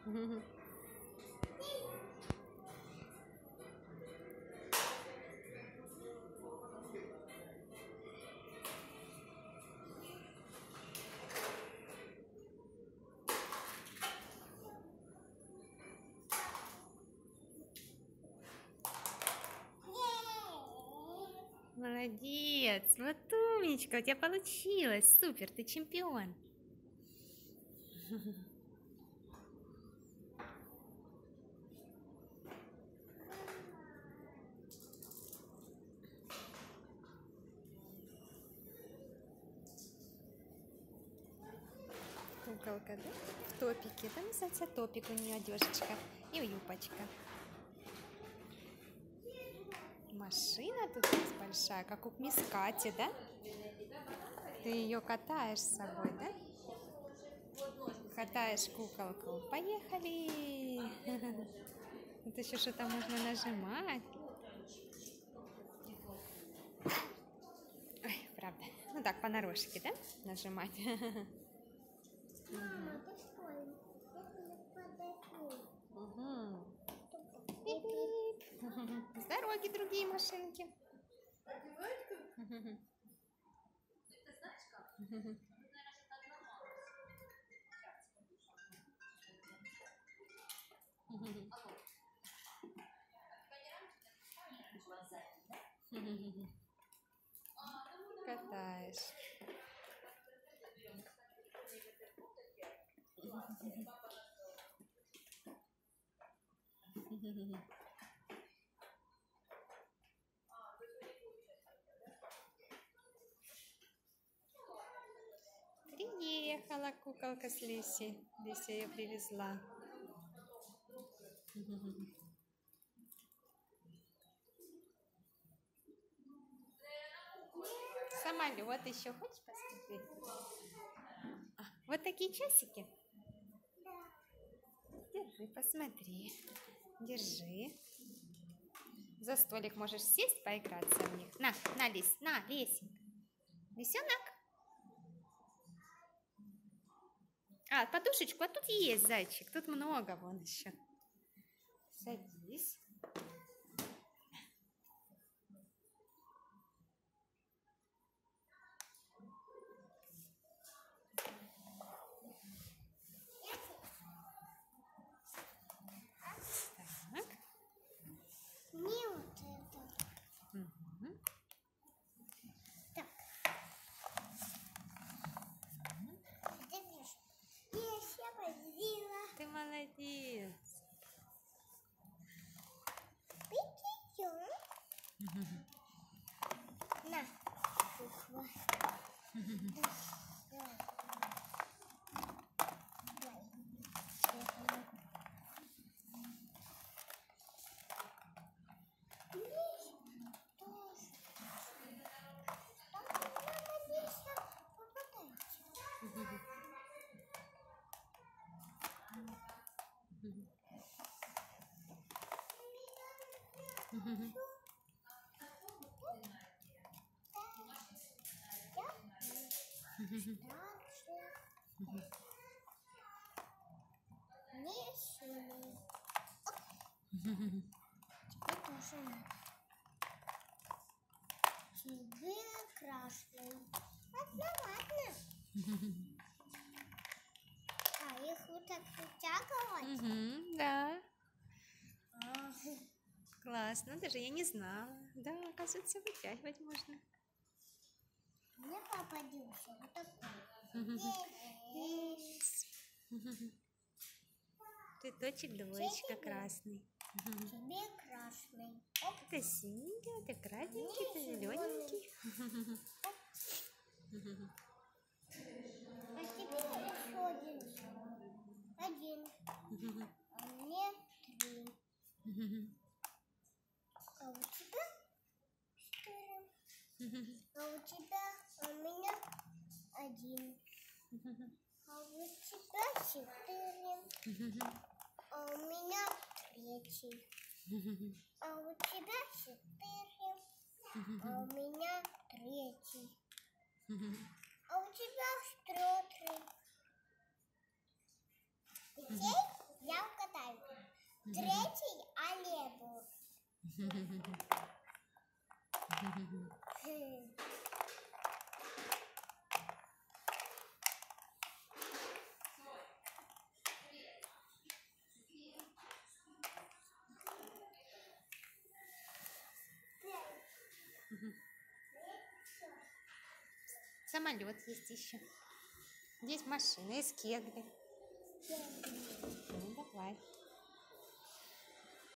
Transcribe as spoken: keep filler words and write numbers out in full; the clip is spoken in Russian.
Молодец, вот умничка, у тебя получилось, супер, ты чемпион. Куколка, да? В топике, там называется топик, у нее одежечка и юбочка. Машина тут есть большая, как у мисс Кати, да? Ты ее катаешь с собой, да? Катаешь куколку. Поехали! Тут еще что-то можно нажимать. Ой, правда. Ну так, понарошке, да? Нажимать. С дороги другие машинки. Катаешь. Приехала куколка с Лиси. Лися ее привезла. Самолет еще хочешь посмотреть? А, вот такие часики. Держи, посмотри. Держи. За столик можешь сесть, поиграться в них. На, на, Лис, на, Лесик. Лисенок. А, подушечку, а тут есть зайчик. Тут много вон еще. Садись. Так. Не вот это. Угу. Так. Есть, я победила. Ты молодец. Идем. На, кукла. Не сильно. Теперь тоже надо. Тебе красный. Ладно, ладно. А их вот так вытягивать? Угу, да. А. Классно, даже я не знала. Да, оказывается, вытягивать можно. Мне попадился вот такой. Цветочек двоечка красный. Тебе красный. Оп. Это синенький, это красненький, это зелененький. А теперь еще один. Один. А мне три. А у тебя четыре. А у тебя, а у меня один. А у тебя четыре. А у меня третий. А у тебя четыре. А у меня третий. А у тебя четвертый. Теперь я Третий Олегу. Самолет есть еще. Здесь машина из кегли. Ну, давай.